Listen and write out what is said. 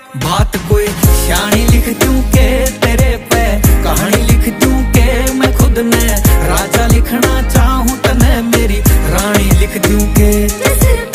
बात कोई शानी लिख दूं के तेरे पे, कहानी लिख दूं के मैं खुद ने राजा लिखना चाहूं तने मेरी रानी लिख दूं के।